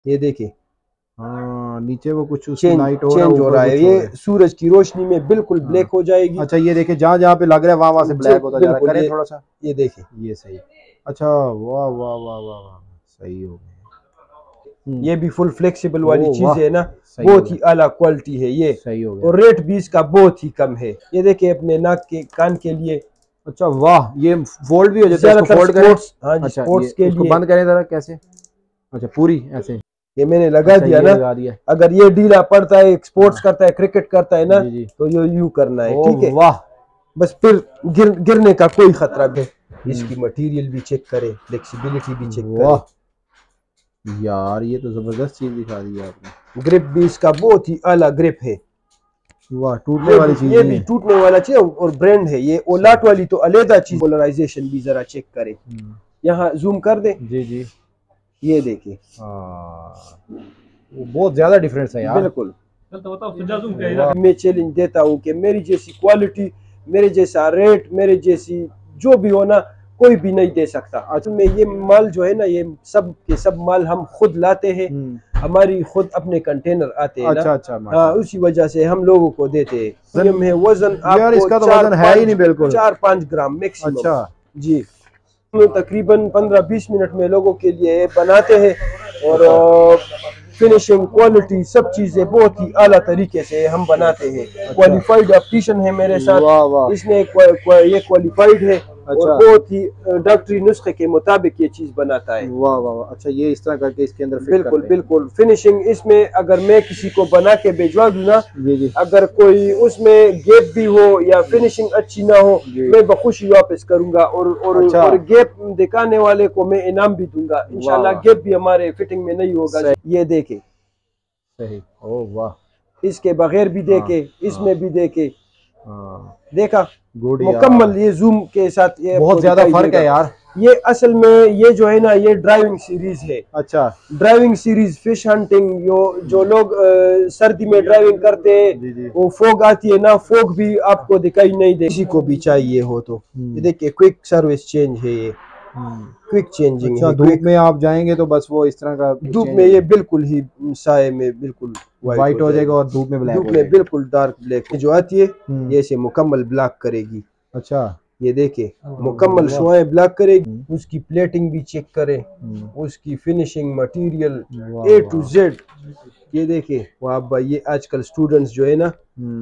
ये देखे, हाँ नीचे वो कुछ लाइट चेंज हो रहा है, ये सूरज की रोशनी में बिल्कुल ब्लैक हो जाएगी। अच्छा ये देखे, जहाँ जहाँ पे लग रहा है वहां से ब्लैक होता जा रहा है। करें थोड़ा सा, ये देखे, ये सही। अच्छा वाह वाह वाह वाह वाह, सही हो गया। ये भी फुल फ्लेक्सिबल वाली चीज है ना, सही बहुत ही आला क्वालिटी है ये, सही हो गया। और रेट भी इसका बहुत ही कम है। ये देखिए अपने नाक के कान के लिए। अच्छा वाह, ये फोल्ड भी हो जाता है, इसको फोल्ड करें। हाँ जी, अच्छा स्पोर्ट्स के इसको लिए। बंद करें जरा, कैसे? अच्छा पूरी ऐसे, ये मैंने लगा दिया ना, लगा दिया। अगर ये ढीला पड़ता है, स्पोर्ट्स करता है, क्रिकेट करता है ना, तो ये यूं करना है, ठीक है। वाह, बस फिर गिरने का कोई खतरा नहीं। इसकी मटेरियल भी चेक करें, फ्लेक्सिबिलिटी भी चेक करें। यार ये तो जबरदस्त चीज दिखा दी आपने। ग्रिप भी इसका बहुत ही आला ग्रिप है। वाह, टूटने वाली चीज ये भी टूटने वाला चीज और ब्रांड है ये। ओलाट वाली तो अलग चीज। पोलराइजेशन भी जरा चेक करें, यहाँ जूम कर दे। जी जी, ये देखिए, बहुत ज्यादा डिफरेंस है यार। बिल्कुल। मैं चैलेंज देता हूँ कि मेरी जैसी क्वालिटी, मेरे जैसा रेट, मेरे जैसी जो भी हो ना, कोई भी नहीं दे सकता। असल में ये माल जो है ना, ये सब के सब माल हम खुद लाते हैं, हमारी खुद अपने कंटेनर आते हैं। अच्छा अच्छा, हाँ, उसी वजह से हम लोगों को देते हैं। है वजन यार इसका तो वजन है ही नहीं बिल्कुल, 4-5 ग्राम मैक्सिमम। अच्छा जी, तकरीबन 15-20 मिनट में लोगों के लिए बनाते हैं, और फिनिशिंग, क्वालिटी, सब चीजें बहुत ही आला तरीके से हम बनाते हैं। क्वालिफाइड ऑप्टिशियन है मेरे साथ, इसने ये क्वालिफाइड है, और बहुत ही डॉक्टरी नुस्खे के मुताबिक ये चीज बनाता है। वाह वाह, अच्छा ये इस तरह करके इसके अंदर बिल्कुल बिल्कुल। फिनिशिंग इसमें अगर मैं किसी को बना के भिजवा दूं ना, अगर कोई उसमें गैप भी हो या फिनिशिंग अच्छी ना हो, मैं बखुशी वापस करूंगा, और गैप दिखाने वाले को मैं इनाम भी दूंगा इंशाल्लाह। गैप भी हमारे फिटिंग में नहीं होगा। ये देखे, सही, ओ वाह, इसके बगैर भी देखे, इसमें भी देखे, देखा मुकम्मल। ये जूम के साथ ये बहुत ज्यादा फर्क है यार। ये असल में ये जो है ना, ये ड्राइविंग सीरीज है। अच्छा, ड्राइविंग सीरीज, फिश हंटिंग, जो लोग सर्दी में ड्राइविंग करते हैं, वो फोग आती है ना, फोग भी आपको दिखाई नहीं दे। किसी को भी चाहिए हो तो ये देखिए, क्विक सर्विस चेंज है ये, क्विक चेंजिंग है। धूप में आप जाएंगे तो बस वो इस तरह का, धूप में ये बिल्कुल ही साए में बिल्कुल व्हाइट हो जाएगा, और धूप में ब्लैक, धूप में बिल्कुल डार्क ब्लैक जो आती है, ये इसे मुकम्मल ब्लैक करेगी। अच्छा, ये देखे, मुकम्मल शुआएं ब्लैक करेगी। उसकी प्लेटिंग भी चेक करें, उसकी finishing, material A to Z। ये देखे वहाँ भाई, ये आजकल स्टूडेंट्स जो है ना,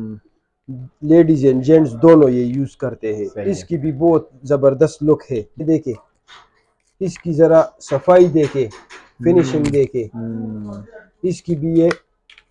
लेडीज एंड जेंट्स दोनों ये यूज करते हैं। इसकी भी बहुत जबरदस्त लुक है। ये देखे, इसकी जरा सफाई देखे, फिनिशिंग देखे, इसकी भी ये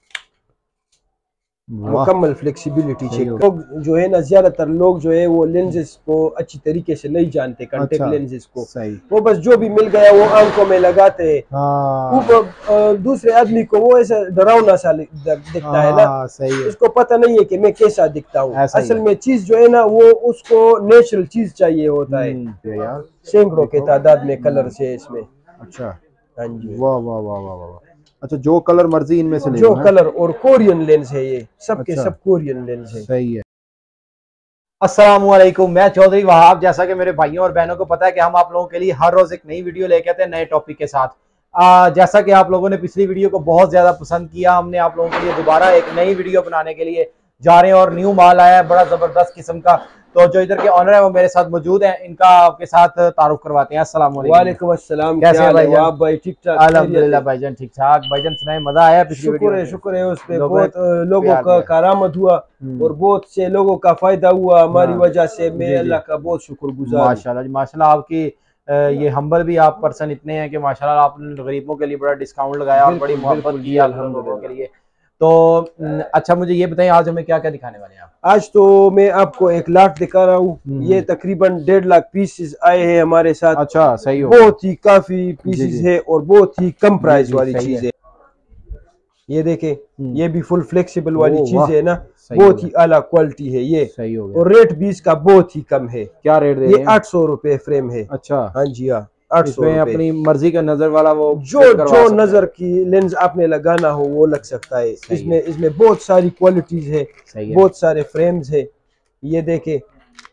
मुकम्मल फ्लेक्सिबिलिटी चेक। लोग जो है ना, ज्यादातर लोग जो है वो लेंसेज को अच्छी तरीके से नहीं जानते, कॉन्टेक्ट लेंसेज को। वो बस जो भी मिल गया वो आंखों में लगाते हैं। दूसरे आदमी को वो ऐसा डरावना सा दिखता है ना, उसको पता नहीं है कि मैं कैसा दिखता हूँ। असल में चीज जो है ना, वो उसको नेचुरल चीज चाहिए होता है। सैकड़ों के तादाद में कलर से इसमें। अच्छा, हाँ जी, वाह वाह वाह वाह वाह। अच्छा, जो कलर मर्जी इनमें से ले, जो कलर, और कोरियन लेंस है ये, सबके सब कोरियन लेंस है। सही है। अस्सलामुअलैकुम, मैं चौधरी वहाब। जैसा कि मेरे भाइयों और बहनों को पता है कि हम आप लोगों के लिए हर रोज एक नई वीडियो लेके आते हैं नए टॉपिक के साथ। जैसा कि आप लोगों ने पिछली वीडियो को बहुत ज्यादा पसंद किया, हमने आप लोगों के लिए दोबारा एक नई वीडियो बनाने के लिए जा रहे हैं, और न्यू माल आया है बड़ा जबरदस्त किस्म का। तो जो इधर के ऑनर है वो मेरे साथ मौजूद हैं, इनका आपके साथ तारुफ करवाते हैं। अस्सलाम वालेकुम। अस्सलाम, कैसे हैं भाईजान? आप भाई? ठीक ठाक, अल्हम्दुलिल्लाह भाईजान, ठीक ठाक। भाईजान सुनाए, मजा आया पिछली वीडियो में? शुक्र है उस पे, बहुत लोगों का करामत हुआ, और बहुत से लोगों का फायदा हुआ हमारी वजह से। मैं अल्लाह का बहुत शुक्रगुजार। माशाल्लाह जी, माशाल्लाह। आपकी ये हम्बल भी आप पर्सन इतने हैं कि माशाल्लाह आपने गरीबों के लिए बड़ा डिस्काउंट लगाया और बड़ी मोहब्बत की आप लोगों के लिए। तो अच्छा, मुझे ये बताएं आज हमें क्या क्या दिखाने वाले हैं आप? आज तो मैं आपको एक लाट दिखा रहा हूँ। ये तकरीबन 1.5 लाख पीसेस आए हैं हमारे साथ। अच्छा, सही हो, बहुत ही काफी पीसेस है, और बहुत ही कम प्राइस वाली चीज है। ये देखें, ये भी फुल फ्लेक्सिबल वाली चीज है ना, बहुत ही आला क्वालिटी है ये। सही हो गया। और रेट भी इसका बहुत ही कम है। क्या रेट दे रहे हैं? ये 800 रुपए फ्रेम है। अच्छा, हाँ जी, हाँ, 800 रुपए। अपनी मर्जी का नजर वाला वो जो नजर की लेंस आपने लगाना हो वो लग सकता है। इसमें बहुत सारी क्वालिटीज है, बहुत सारे फ्रेम्स है। ये देखे,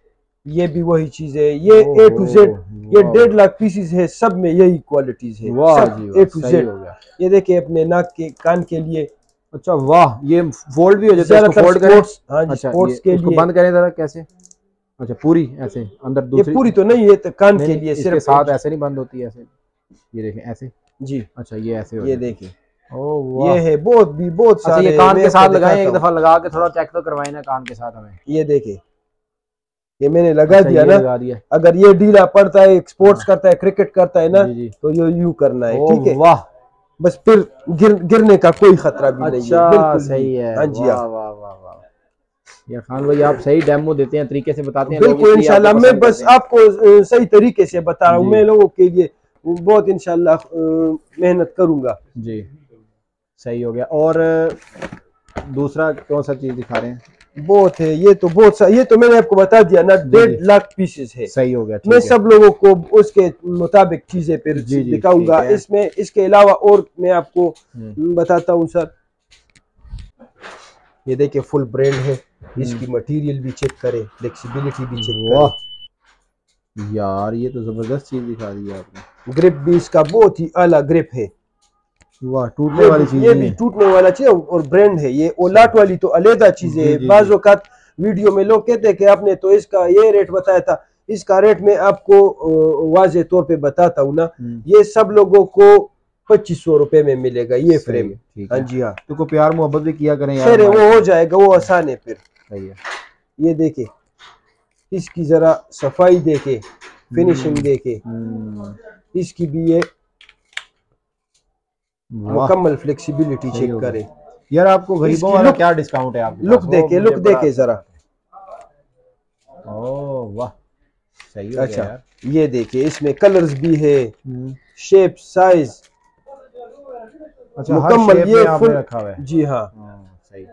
ये भी वही चीज है, ये A to Z, ये 1.5 लाख पीसेस है, सब में यही क्वालिटीज है, सब A to Z। ये देखिए अपने नाक के कान के लिए। अच्छा वाह, ये फोल्ड भी हो जाता है, इसको फोल्ड करें। हाँ जी, स्पोर्ट्स के लिए। बंद करें जरा, कैसे? अच्छा पूरी ऐसे अंदर दूसरी? ये पूरी तो नहीं है, तो कान के लिए सिर्फ साथ ऐसे नहीं बंद होती है, ऐसे ये देखें ऐसे जी। अच्छा ये ऐसे, ये देखिए ओह ये है बहुत सारे। ये कान के साथ लगाएं, एक दफा लगा के थोड़ा चेक तो करवाएं ना कान के साथ हमें। ये देखिए, ये मैंने लगा दिया ना, लगा दिया। अगर ये ढीला पड़ता है, स्पोर्ट्स करता है, क्रिकेट करता है ना, तो ये यूं करना है, ठीक है? वाह, बस फिर गिरने का कोई खतरा भी नहीं है। बिल्कुल सही है। हाँ जी, वाह वाह वाह वाह यार खान भाई, आप सही डेमो देते हैं, तरीके से बताते हैं। बिल्कुल इंशाल्लाह, मैं बस आपको सही तरीके से बता रहा हूँ, मैं लोगों के लिए बहुत इंशाल्लाह मेहनत करूंगा जी। सही हो गया। और दूसरा कौन सा चीज दिखा रहे हैं? बहुत है, ये तो बहुत सा, ये तो मैंने आपको बता दिया ना, 1.5 लाख पीसेस है। सही हो गया। मैं सब लोगों को उसके मुताबिक चीजें फिर दिखाऊंगा। इसमें इसके अलावा और मैं आपको बताता हूँ सर। ये देखिए फुल ब्रांड है, इसकी मटेरियल भी चेक करें, फ्लेक्सिबिलिटी भी चेक करें। यार ये तो जबरदस्त चीज दिखा दी है आपने। ग्रिप भी इसका बहुत ही आला ग्रिप है। वाह, टूटने वाली चीज, ये भी टूटने वाला चीज और ब्रांड है। ये ओलाट वाली तो अलग चीज है। बाज़ औक़ात वीडियो में लोग कहते हैं कि आपने तो इसका ये रेट बताया था, इसका रेट मैं आपको वाज़े तौर पे बताता हूँ ना। ये सब लोगों को 2500 रुपए में मिलेगा ये फ्रेम। हाँ जी हाँ, तो प्यार मोहब्बत भी किया करें यार, फिर वो हो जाएगा, वो आसान है फिर। सही है। ये देखे, इसकी जरा सफाई देखे, फिनिशिंग देखे, इसकी भी ये मुकम्मल फ्लेक्सिबिलिटी चेक करें। यार आपको गरीबों वाला क्या डिस्काउंट है आपके? लुक देखे जरा। ओह वाह, सही हो गया यार। ये देखिए, इसमें कलर्स भी है, शेप, साइज, अच्छा मुकम्मल ये फुल रखा हुआ है। जी हाँ, सही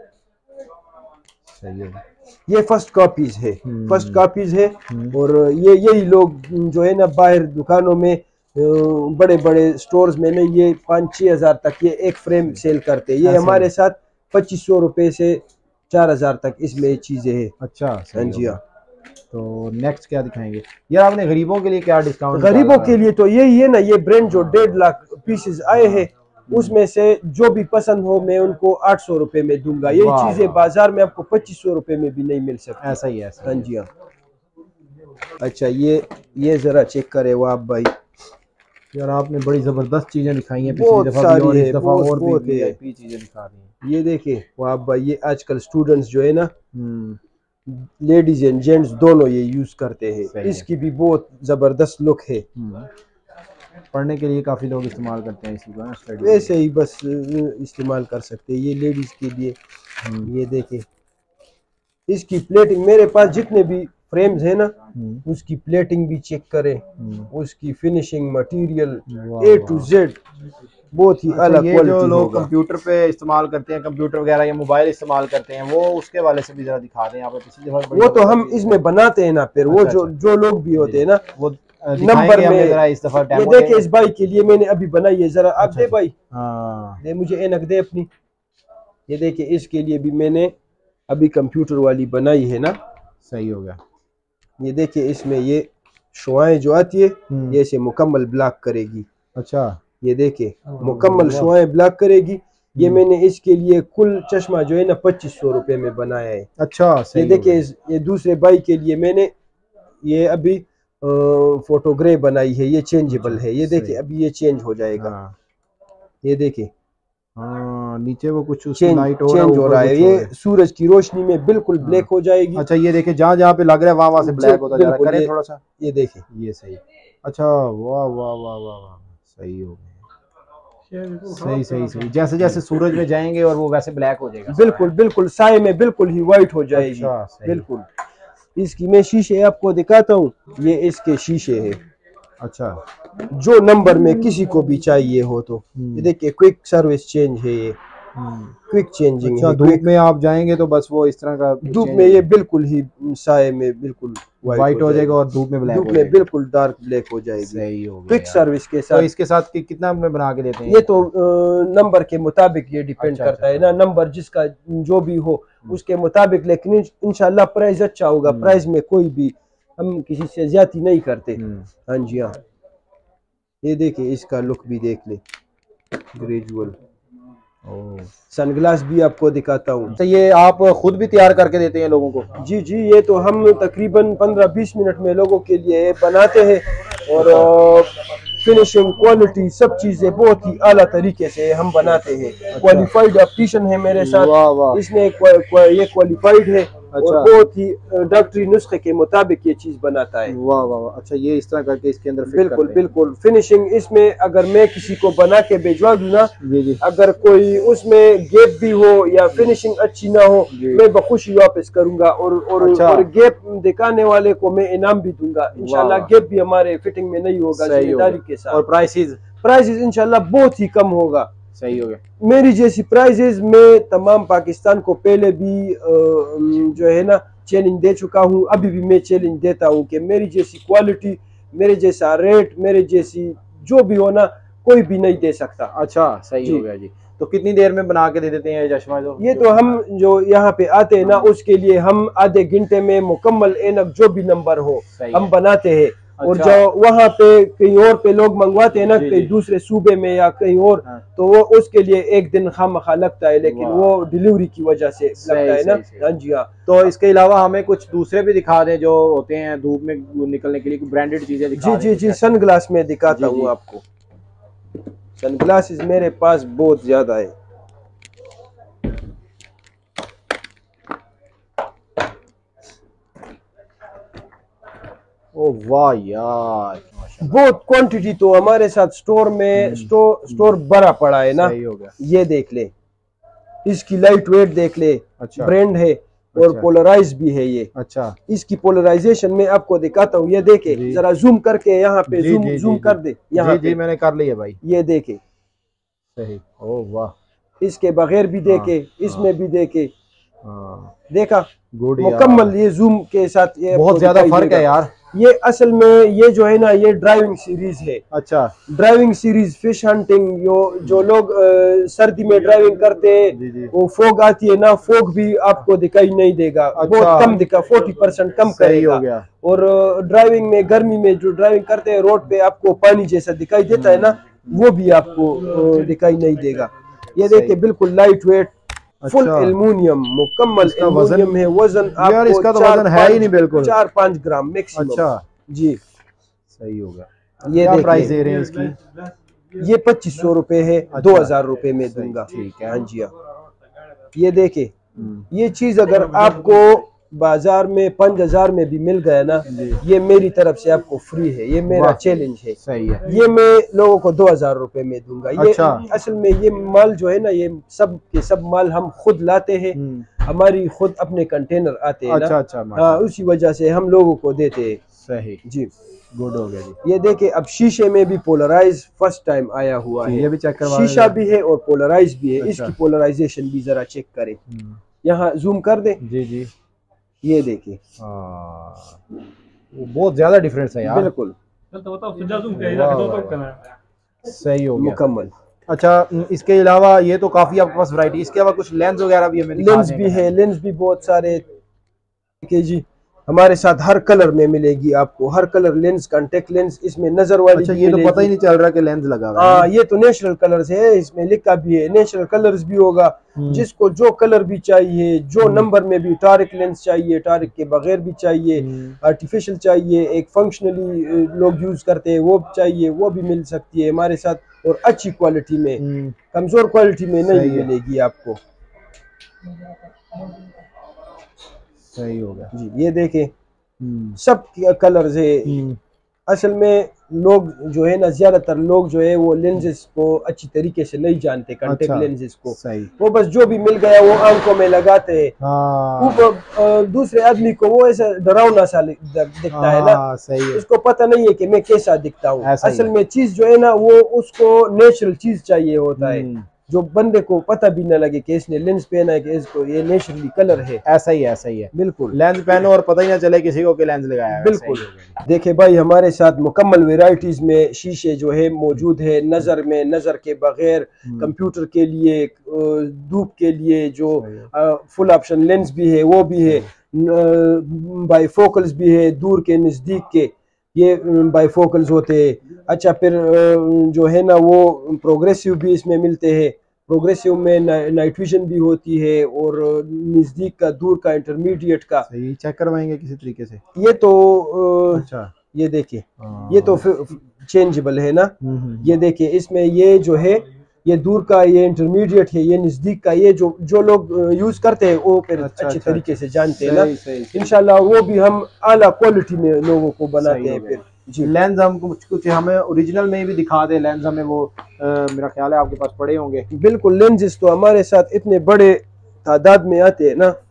सही है। ये फर्स्ट कॉपीज है, फर्स्ट कॉपीज है। और ये यही लोग जो है ना बाहर दुकानों में, बड़े बड़े स्टोर्स में ना, ये 5-6 हज़ार तक ये एक फ्रेम सेल करते हैं। ये हमारे साथ 2500 रुपए से 4000 तक इसमें चीजें हैं। अच्छा, हाँ जी हाँ। तो नेक्स्ट क्या दिखाएंगे यार? आपने गरीबों के लिए क्या डिस्काउंट? गरीबों के लिए तो यही है ना, ये ब्रांड जो 1.5 लाख पीसेस आए हैं, उसमें से जो भी पसंद हो मैं उनको 800 रुपए में दूंगा। यही चीजें बाजार में आपको 2500 रुपए में भी नहीं मिल सकती। ऐसा ही है। हाँ जी हाँ। अच्छा ये जरा चेक करे वो आप भाई। यार आपने बड़ी जबरदस्त चीजें दिखाई हैं, बहुत सारी है, और भी VIP चीजें दिखा रही हैं। ये देखिए वो आप भाई, ये आजकल स्टूडेंट्स जो है ना, लेडीज एंड जेंट्स दोनों ये यूज करते हैं। इसकी भी बहुत जबरदस्त लुक है। पढ़ने के लिए काफी लोग इस्तेमाल करते हैं इसी को, स्टडी वैसे ही बस इस्तेमाल कर सकते हैं। ये लेडीज के लिए। ये देखें, इसकी प्लेटिंग, मेरे पास जितने भी फ्रेम्स है ना, उसकी प्लेटिंग भी चेक करें, उसकी finishing, material A to Z बहुत ही अलग क्वालिटी। जो लोग कंप्यूटर पे इस्तेमाल करते हैं, कंप्यूटर वगैरह या मोबाइल इस्तेमाल करते हैं, वो उसके वाले से भी जरा दिखा दें आप। पिछली दफा वो तो हम इसमें बनाते हैं ना, फिर वो जो लोग भी होते हैं ना, वो नंबर में जरा इस दफा ये देखिए, इस भाई के लिए मैंने अभी बनाई है, जरा आप दे भाई। दे मुझे एनक दे अपनी। ये देखिए, इसके लिए भी मैंने अभी कंप्यूटर वाली बनाई है ना। सही हो गया। ये देखिए, इसमें ये शुआएं जो आती है, ये इसे मुकम्मल ब्लॉक करेगी। अच्छा, ये देखिए, मुकम्मल शुआएं ब्लॉक करेगी। ये मैंने इसके लिए कुल चश्मा जो है ना 2500 रुपए में बनाया है। अच्छा, ये देखिए, ये दूसरे भाई के लिए मैंने ये अभी फोटोग्रे बनाई है, ये चेंजेबल है। ये देखिए, अभी ये चेंज हो जाएगा। ये देखिए, नीचे वो कुछ चेंज हो रहा है। ये सूरज की रोशनी में बिल्कुल ब्लैक हो जाएगी। अच्छा, ये देखिए, जहाँ जहाँ पे लग रहा है वहाँ से ब्लैक होता जा रहा है। करें थोड़ा सा, ये देखिए, ये सही। अच्छा, वाह वाह वाह वाह, सही हो गया। सही। जैसे जैसे सूरज में जाएंगे और वो वैसे ब्लैक हो जाएगा। बिल्कुल साए में बिल्कुल ही व्हाइट हो जाएगी। बिल्कुल। इसकी मैं शीशे आपको दिखाता हूँ, ये इसके शीशे है। अच्छा, जो नंबर में किसी को भी चाहिए हो तो ये देखिए, क्विक सर्विस चेंज है ये, क्विक चेंजिंग है। धूप में आप जाएंगे तो बस वो इस तरह का धूप में ये बिल्कुल ही साए में बिल्कुल व्हाइट हो जाएगा और धूप में ब्लैक, धूप में बिल्कुल डार्क ब्लैक हो जाएगी। सही हो गया। क्विक सर्विस के साथ। तो इसके साथ कितना में बना के देते हैं? ये तो नंबर के मुताबिक ये डिपेंड करता है ना, नंबर जिसका जो भी हो उसके मुताबिक। लेकिन इंशाल्लाह प्राइस अच्छा होगा, प्राइस में कोई भी हम किसी से ज्यादती नहीं करते। हाँ जी हाँ, ये देखिए इसका लुक भी देख ले, ग्रेजुअल। सनग्लास भी आपको दिखाता हूँ। तो ये आप खुद भी तैयार करके देते हैं लोगों को? जी जी, ये तो हम तकरीबन 15-20 मिनट में लोगों के लिए बनाते हैं, और फिनिशिंग, क्वालिटी, सब चीजें बहुत ही आला तरीके से हम बनाते हैं। क्वालिफाइड ऑप्टिशियन है मेरे साथ, इसने ये क्वालिफाइड है। और बहुत ही डॉक्टरी नुस्खे के मुताबिक ये चीज बनाता है। वाह वाह वाह। अच्छा, ये इस तरह करके इसके अंदर फिट बिल्कुल बिल्कुल फिनिशिंग इसमें, अगर मैं किसी को बना के भिजवा दूं ना, अगर कोई उसमें गैप भी हो या फिनिशिंग अच्छी ना हो, मैं बखुशी वापस करूंगा, और गैप दिखाने वाले को मैं इनाम भी दूंगा इंशाल्लाह। गैप भी हमारे फिटिंग में नहीं होगा, जिम्मेदारी के साथ। और प्राइसेस इंशाल्लाह बहुत ही कम होगा। सही हो गया। मेरी जैसी प्राइजेस मैं तमाम पाकिस्तान को पहले भी जो है ना चैलेंज दे चुका हूँ, अभी भी मैं चैलेंज देता हूँ कि मेरी जैसी क्वालिटी, मेरे जैसा रेट, मेरे जैसी जो भी हो ना, कोई भी नहीं दे सकता। अच्छा, सही हो गया जी। तो कितनी देर में बना के दे देते हैं चश्मा? ये तो हम जो यहाँ पे आते हैं ना, उसके लिए हम आधे घंटे में मुकम्मल ऐनक जो भी नंबर हो हम बनाते हैं। और जो वहाँ पे कहीं और पे लोग मंगवाते हैं ना, कहीं दूसरे सूबे में या कहीं और, तो वो उसके लिए एक दिन खामखा लगता है, लेकिन वो डिलीवरी की वजह से लगता है ना। हाँ जी हाँ। तो इसके अलावा हमें कुछ दूसरे भी दिखा दें जो होते हैं धूप में निकलने के लिए, ब्रांडेड चीजें दिखा जी जी जी, सनग्लास में दिखाता हूँ आपको। सनग्लासेस मेरे पास बहुत ज्यादा है। ओ वाह यार, बहुत क्वांटिटी तो हमारे साथ स्टोर में स्टोर भरा पड़ा है ना। सही हो गया। ये देख ले, इसकी लाइट वेट देख ले। अच्छा, ब्रांड है और पोलराइज भी है ये। अच्छा, इसकी पोलराइजेशन में आपको दिखाता हूँ, ये देखे जरा जूम करके, यहाँ पे जूम कर दे। यहाँ जी मैंने कर लिया भाई, ये देखे। सही। ओ वाह, इसके बगैर भी देखे, इसमें भी देखे, देखा मुकम्मल। ये जूम के साथ ये बहुत ज्यादा फर्क है यार। ये असल में ये जो है ना, ये ड्राइविंग सीरीज है। अच्छा, ड्राइविंग सीरीज, फिश हंटिंग, जो लोग सर्दी में ड्राइविंग करते हैं, वो फोग आती है ना, फोग भी आपको दिखाई नहीं देगा। बहुत कम दिखा, 40% कम करेगा। और ड्राइविंग में, गर्मी में जो ड्राइविंग करते हैं रोड पे, आपको पानी जैसा दिखाई देता है ना, वो भी आपको दिखाई नहीं देगा। ये देखिए, बिल्कुल लाइट वेट, फुल एल्युमिनियम, मुकम्मल एल्युमिनियम है। वजन यार इसका तो वजन है ही नहीं, बिल्कुल 4-5 ग्राम मैक्सिमम। अच्छा जी, सही हो गया। ये क्या प्राइस दे रहे हैं इसकी? ये 2500 रुपए है। 2000 रुपए में दूंगा। ठीक है। हाँ जी हाँ। ये देखे, ये चीज अगर आपको बाजार में 5000 में भी मिल गया ना, ये मेरी तरफ से आपको फ्री है। ये मेरा चैलेंज है। सही है। ये मैं लोगों को 2000 रुपए में दूंगा। ये असल में ये माल जो है ना, ये सब के सब माल हम खुद लाते हैं, हमारी खुद अपने कंटेनर आते हैं ना। हाँ, उसी वजह से हम लोगों को देते हैं। सही जी, गुड हो गया जी। ये देखे, अब शीशे में भी पोलराइज फर्स्ट टाइम आया हुआ है। ये भी चेक करवा, शीशा भी है और पोलराइज भी है। इसकी पोलराइजेशन भी जरा चेक करें। यहाँ जूम कर दे। जी जी, ये देखिए, बहुत ज्यादा डिफरेंस है यार। बिल्कुल सही हो गया, मुकम्मल। अच्छा, इसके अलावा ये तो काफी आपके पास वैरायटी, इसके अलावा कुछ लेंस वगैरह भी हमें लेंस भी है। लेंस भी बहुत सारे के जी हमारे साथ हर कलर में मिलेगी आपको। हर कलर लेंस, कांटेक्ट लेंस, इसमें नजर वाली। अच्छा, ये तो पता ही नहीं चल रहा कि लेंस लगा हुआ है। हाँ, ये तो नेचुरल कलर्स है, इसमें लिखा भी है नेचुरल कलर्स भी होगा। जिसको जो कलर भी चाहिए, जो नंबर में भी, टारिक लेंस चाहिए, टारिक के बगैर भी चाहिए, आर्टिफिशियल चाहिए, एक फंक्शनली लोग यूज करते हैं वो चाहिए, वो भी मिल सकती है हमारे साथ। और अच्छी क्वालिटी में, कमजोर क्वालिटी में नहीं मिलेगी आपको। सही हो गया जी, ये देखें, सब कलर्स है। असल में लोग जो है ना, ज्यादातर लोग जो है वो लेंसेज को अच्छी तरीके से नहीं जानते, कांटेक्ट लेंसेज को। सही। वो बस जो भी मिल गया वो आंखों में लगाते हैं। वो दूसरे आदमी को वो ऐसा डरावना सा दिखता है ना। सही है। उसको पता नहीं है कि मैं कैसा दिखता हूँ। असल में चीज जो है ना, वो उसको नेचुरल चीज चाहिए होता है, जो बंदे को पता भी न लगे कि इसने लेंस पहना है, कि इसको ये नेचुरली कलर है। ऐसा ही है बिल्कुल। लेंस पहनो और पता ही ना चले किसी को कि लेंस लगाया है। बिल्कुल। देखे भाई, हमारे साथ मुकम्मल वेराइटीज में शीशे जो है मौजूद है। नजर में, नजर के बगैर, कंप्यूटर के लिए, धूप के लिए जो फुल ऑप्शन लेंस भी है वो भी है। बाईफोकल्स भी है, दूर के नज़दीक के ये बाईफोकल्स होते हैं। अच्छा फिर जो है ना वो प्रोग्रेसिव भी इसमें मिलते हैं। प्रोग्रेसिव में नाइट विजन भी होती है और नज़दीक का, दूर का, इंटरमीडिएट का। सही, चेक करवाएंगे किसी तरीके से? ये तो अच्छा, ये देखिए, ये तो चेंजेबल है ना। ये देखिए इसमें ये जो है ये दूर का, ये इंटरमीडिएट है, ये नज़दीक का। ये जो लोग यूज करते हैं वो फिर अच्छे तरीके से जानते हैं ना। इंशाल्लाह वो भी हम आला क्वालिटी में लोगों को बनाते हैं फिर। जी, लेंस हम कुछ हमें ओरिजिनल में भी दिखा दे। लेंस हमें वो मेरा ख्याल है आपके पास पड़े होंगे। बिल्कुल, लेंसेज तो हमारे साथ इतने बड़े तादाद में आते हैं ना।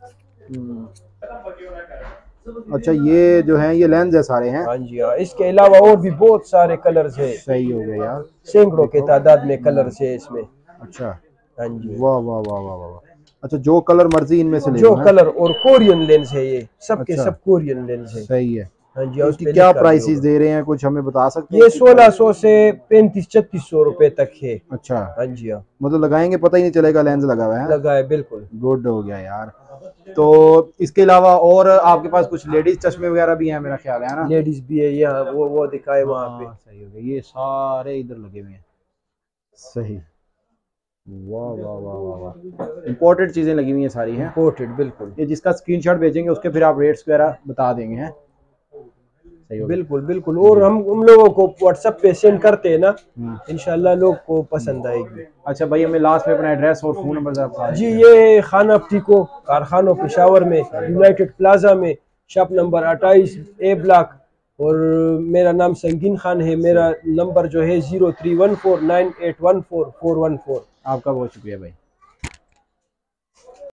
अच्छा, ये जो है ये लेंस है सारे हैं? हाँ जी हाँ, इसके अलावा और भी बहुत सारे कलर्स है। सही हो गया यार, सैकड़ों के तादाद में कलर्स है इसमें। अच्छा, हाँ जी, वाह वाह वाह वाह वाह। अच्छा, जो कलर मर्जी इनमें से ले जो कलर, और कोरियन लेंस है ये सब के सब कोरियन लेंस है। सही है। हाँ जी, उसकी क्या प्राइसेस दे रहे हैं, कुछ हमें बता सकते हैं? ये 1600 से 3500-3600 रुपए तक है। अच्छा, हाँ जी हाँ, मतलब लगाएंगे पता ही नहीं चलेगा लेंस लगा हुआ है। लगा है, बिल्कुल। गुड हो गया यार। तो इसके अलावा और आपके पास कुछ लेडीज चश्मे वगैरह भी हैं मेरा ख्याल है ना? लेडीज भी है यहाँ, वो दिखाए वहाँ पे। सही हो गया, ये सारे इधर लगे हुए हैं। सही, वाह वाह वाह वाह वाह। इम्पोर्टेड चीजें लगी हुई हैं सारी हैं। इम्पोर्टेड, बिल्कुल। ये जिसका स्क्रीनशॉट भेजेंगे उसके फिर आप रेट्स वगैरह बता देंगे हैं। बिल्कुल बिल्कुल, और हम उन लोगों को व्हाट्सएप पे सेंड करते हैं ना, इंशाल्लाह लोग को पसंद आएगी। अच्छा भाई, हमें लास्ट में अपना एड्रेस और फोन नंबर बता दीजिए। जी, ये खाना टिको कारखानों पेशावर में, यूनाइटेड प्लाजा में, शॉप नंबर 28 A ब्लॉक। और मेरा नाम संगीन खान है। मेरा नंबर जो है 03149814 414। आपका बहुत शुक्रिया भाई।